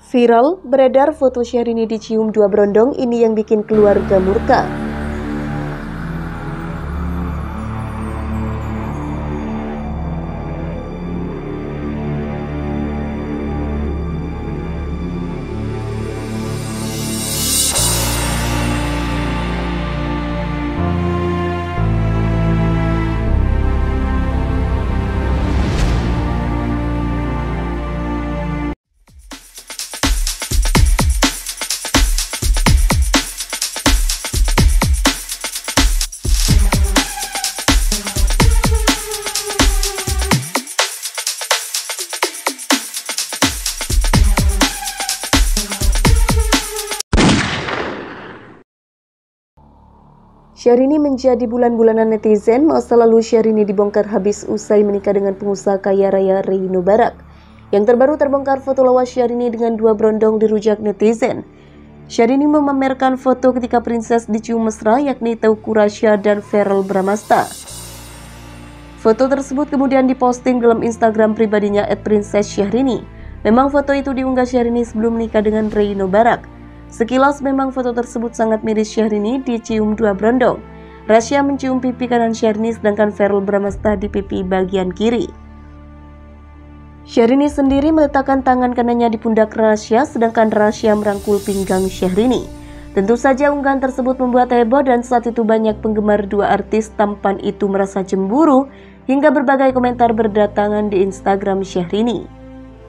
Viral, beredar foto Syahrini dicium dua berondong, ini yang bikin keluarga murka. Syahrini menjadi bulan-bulanan netizen. Masa lalu Syahrini dibongkar habis usai menikah dengan pengusaha kaya raya Reino Barak. Yang terbaru terbongkar foto lawas Syahrini dengan dua berondong dirujak netizen. Syahrini memamerkan foto ketika princess dicium mesra, yakni Teuku Rasya dan Verrell Bramasta. Foto tersebut kemudian diposting dalam Instagram pribadinya @princess_syahrini. Memang foto itu diunggah Syahrini sebelum menikah dengan Reino Barak. Sekilas memang foto tersebut sangat miris Syahrini dicium dua berondong. Rasya mencium pipi kanan Syahrini sedangkan Verrell Bramasta di pipi bagian kiri. Syahrini sendiri meletakkan tangan kanannya di pundak Rasya sedangkan Rasya merangkul pinggang Syahrini. Tentu saja unggahan tersebut membuat heboh dan saat itu banyak penggemar dua artis tampan itu merasa cemburu hingga berbagai komentar berdatangan di Instagram Syahrini.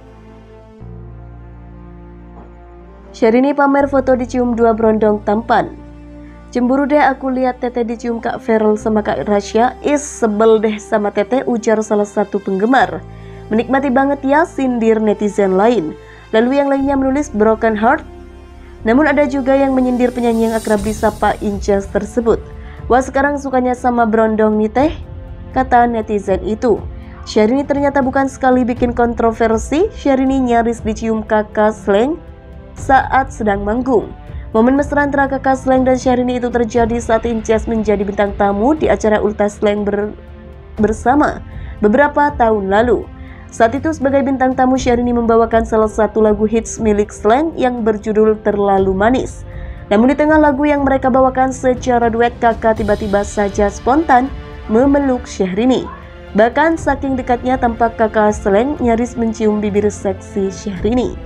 Syahrini pamer foto dicium dua berondong tampan. Cemburu deh aku lihat Teteh dicium Kak Verrell sama Kak Rasya. Sebel deh sama Teteh, ujar salah satu penggemar. Menikmati banget ya, sindir netizen lain. Lalu yang lainnya menulis broken heart. Namun ada juga yang menyindir penyanyi yang akrab disapa Inces tersebut. Wah sekarang sukanya sama berondong nih Teh, kata netizen itu. Syahrini ternyata bukan sekali bikin kontroversi. Syahrini nyaris dicium kakak Sleng saat sedang manggung. Momen mesra antara kakak Sleng dan Syahrini itu terjadi saat Inces menjadi bintang tamu di acara Ulta Sleng bersama beberapa tahun lalu. Saat itu sebagai bintang tamu Syahrini membawakan salah satu lagu hits milik Sleng yang berjudul Terlalu Manis. Namun di tengah lagu yang mereka bawakan secara duet, kakak tiba-tiba saja spontan memeluk Syahrini. Bahkan saking dekatnya tampak kakak Sleng nyaris mencium bibir seksi Syahrini.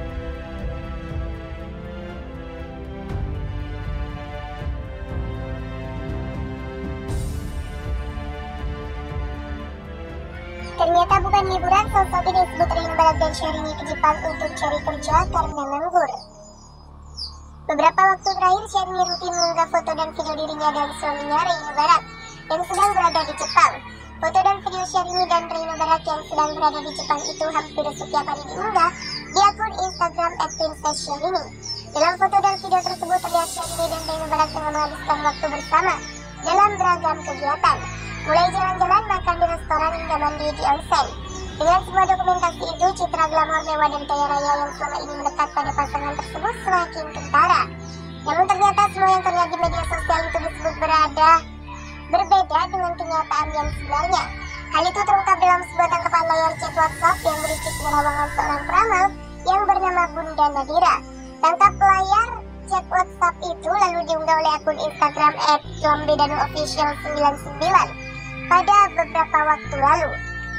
Ternyata bukan liburan, sosok ini disebut Reino Barak dan Syahrini ke Jepang untuk cari kerja karena nganggur. Beberapa waktu terakhir, Syahrini rutin mengunggah foto dan video dirinya dan suaminya Reino Barak yang sedang berada di Jepang. Foto dan video Syahrini dan Reino Barak yang sedang berada di Jepang itu hampir setiap hari diunggah di akun Instagram @princess_syahrini. Dalam foto dan video tersebut terlihat Syahrini dan Reino Barak tengah menghabiskan waktu bersama dalam beragam kegiatan. Mulai jalan-jalan, makan di restoran, hingga mandi di onsen. Dengan semua dokumentasi itu, citra glamor mewah dan kaya raya yang selama ini melekat pada pasangan tersebut semakin kentara. Namun ternyata semua yang terlihat di media sosial itu disebut berbeda dengan kenyataan yang sebenarnya. Hal itu terungkap dalam sebuah tangkapan layar chat WhatsApp yang berisi penerawangan seorang peramal yang bernama Bunda Nadira. Tangkap layar chat WhatsApp itu lalu diunggah oleh akun Instagram @zombedanoofficial99 pada beberapa waktu lalu.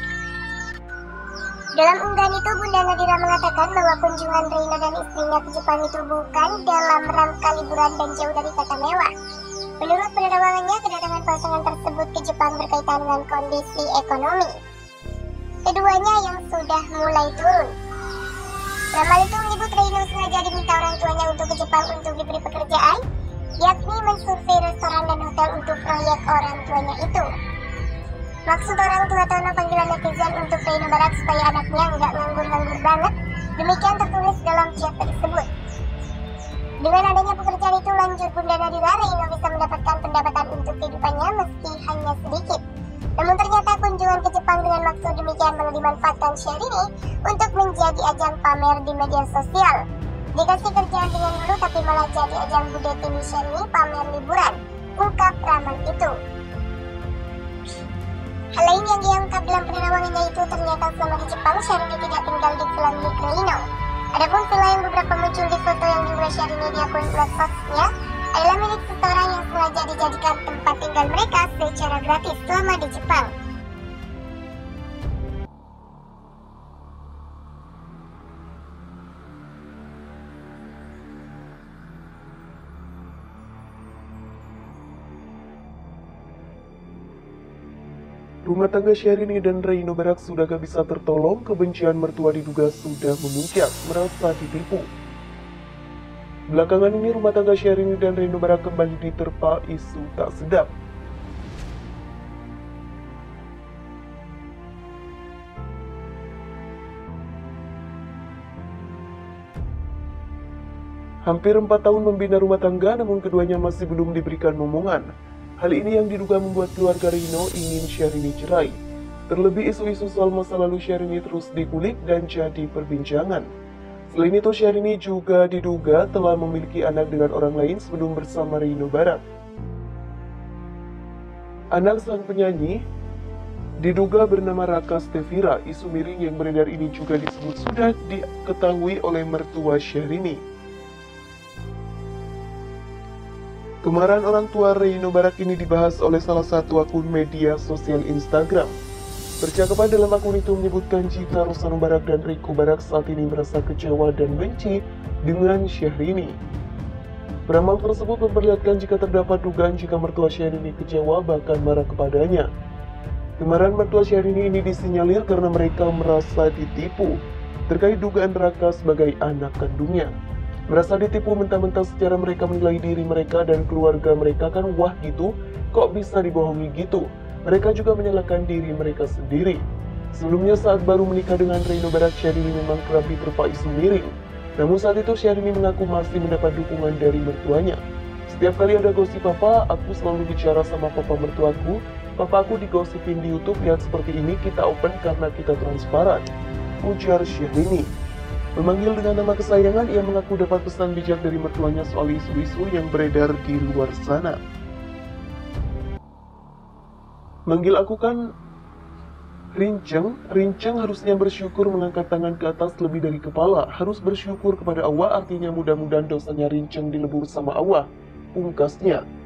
Dalam unggahan itu, Bunda Nadira mengatakan bahwa kunjungan Reino dan istrinya ke Jepang itu bukan dalam rangka liburan dan jauh dari kata mewah. Menurut penerawangannya, kedatangan pasangan tersebut ke Jepang berkaitan dengan kondisi ekonomi keduanya yang sudah mulai turun. Ramal itu menyebut Reino sengaja diminta orang tuanya untuk ke Jepang untuk diberi pekerjaan, yakni mensurvei restoran dan hotel untuk proyek orang tuanya itu. Maksud orang tua Tono panggilan netizen untuk Reino Barak supaya anaknya nggak nganggur-nganggur banget, demikian tertulis dalam chat tersebut. Dengan adanya pekerjaan itu, lanjut Bunda Nadira, Reino bisa mendapatkan pendapatan untuk kehidupannya meski hanya sedikit. Namun ternyata kunjungan ke Jepang dengan maksud demikian malah dimanfaatkan Syahrini untuk menjadi ajang pamer di media sosial. Dikasih kerjaan dengan dulu tapi malah jadi ajang budetin Syahrini pamer liburan, ungkap Ramal itu. Hal lain yang diungkap dalam penerawangannya itu ternyata selama di Jepang Syahrini tidak tinggal di villa milik Reino. Adapun villa yang beberapa muncul di foto yang diunggah Syahrini di akun medsosnya adalah milik seseorang yang sengaja dijadikan tempat tinggal mereka secara gratis selama di Jepang. Rumah tangga Syahrini dan Reino Barak sudah gak bisa tertolong, kebencian mertua diduga sudah memuncak, merasa ditipu. Belakangan ini rumah tangga Syahrini dan Reino Barak kembali diterpa isu tak sedap. Hampir 4 tahun membina rumah tangga, namun keduanya masih belum diberikan momongan. Hal ini yang diduga membuat keluarga Reino ingin Syahrini cerai. Terlebih isu-isu soal masa lalu Syahrini terus dikulik dan jadi perbincangan. Selain itu, Syahrini juga diduga telah memiliki anak dengan orang lain sebelum bersama Reino Barak. Anak sang penyanyi diduga bernama Raka Stevira. Isu miring yang beredar ini juga disebut sudah diketahui oleh mertua Syahrini. Kemarahan orang tua Reino Barak ini dibahas oleh salah satu akun media sosial Instagram. Percakapan dalam akun itu menyebutkan jika Rosano Barak dan Riko Barak saat ini merasa kecewa dan benci dengan Syahrini. Peramal tersebut memperlihatkan jika terdapat dugaan jika mertua Syahrini kecewa bahkan marah kepadanya. Kemarahan mertua Syahrini ini disinyalir karena mereka merasa ditipu terkait dugaan Raka sebagai anak kandungnya. Merasa ditipu mentah-mentah secara mereka menilai diri mereka dan keluarga mereka kan wah gitu, kok bisa dibohongi gitu. Mereka juga menyalahkan diri mereka sendiri. Sebelumnya saat baru menikah dengan Reino Barak, Syahrini memang kerap diterpa isu miring. Namun saat itu Syahrini mengaku masih mendapat dukungan dari mertuanya. Setiap kali ada gosip apa, aku selalu bicara sama papa mertuaku. Papa aku digosipin di YouTube, lihat seperti ini kita open karena kita transparan, ujar Syahrini. Memanggil dengan nama kesayangan, ia mengaku dapat pesan bijak dari mertuanya soal isu-isu yang beredar di luar sana. Manggil aku kan Rinceng harusnya bersyukur mengangkat tangan ke atas lebih dari kepala. Harus bersyukur kepada Allah, artinya mudah-mudahan dosanya Rinceng dilebur sama Allah, pungkasnya.